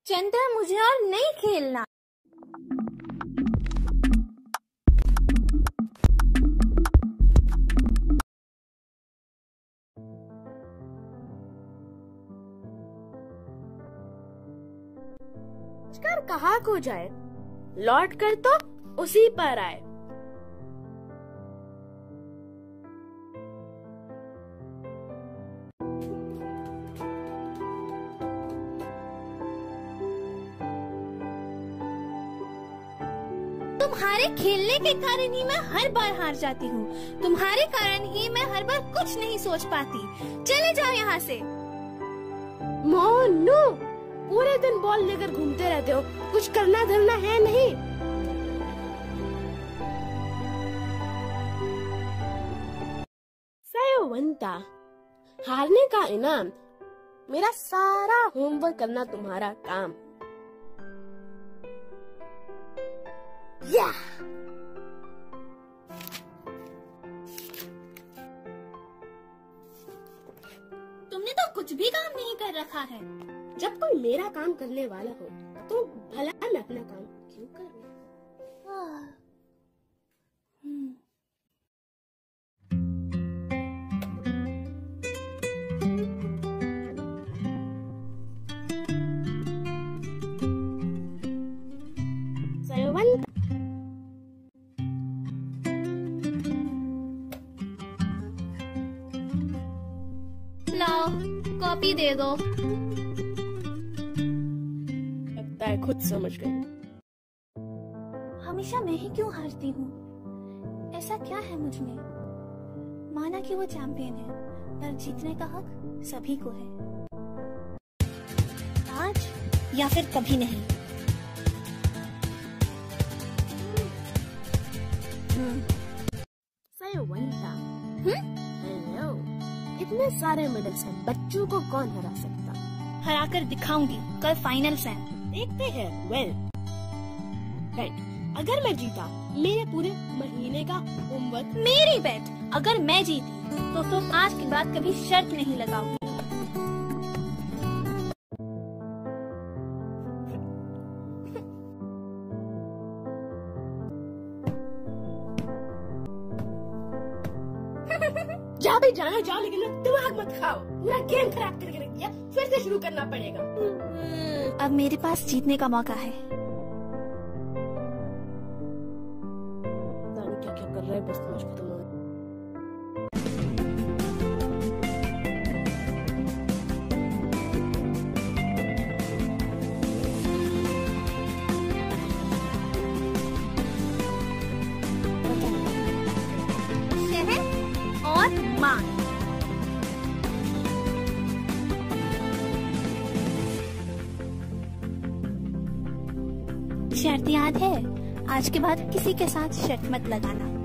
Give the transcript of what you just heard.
चंद्र, मुझे और नहीं खेलना। कहाँ को जाए, लौट कर तो उसी पर आए। तुम्हारे खेलने के कारण ही मैं हर बार हार जाती हूँ। तुम्हारे कारण ही मैं हर बार कुछ नहीं सोच पाती। चले जाओ यहाँ से। मोनू, पूरे दिन बॉल लेकर घूमते रहते हो, कुछ करना धरना है नहीं। सयोवंता, हारने का इनाम मेरा सारा होमवर्क करना तुम्हारा काम। या तुमने तो कुछ भी काम नहीं कर रखा है। जब कोई मेरा काम करने वाला हो तो भला मैं अपना काम क्यों करूं? सयोवंता, लाओ, कॉपी दे दो। लगता है खुद समझ गई। हमेशा मैं ही क्यों हारती हूँ? ऐसा क्या है मुझ में? माना कि वो चैंपियन है, पर जीतने का हक सभी को है। आज या फिर कभी नहीं। सयोवंता, हेलो, इतने सारे मेडल्स हैं, बच्चों को कौन हरा सकता? हराकर दिखाऊंगी, कल फाइनल्स हैं। देखते हैं। वेल, राइट, अगर मैं जीता मेरे पूरे महीने का होमवर्क। मेरी बेट, अगर मैं जीती तो तुम आज के बाद कभी शर्त नहीं लगाओगी। जा भी जाना जाओ, लेकिन दिमाग मत खाओ। पूरा गेम खराब करके रख दिया, फिर से शुरू करना पड़ेगा। अब मेरे पास जीतने का मौका है। क्या क्या कर रहा है, बस मैच खत्म हो गया। शहर और मान। शर्त याद है? आज के बाद किसी के साथ शर्त मत लगाना।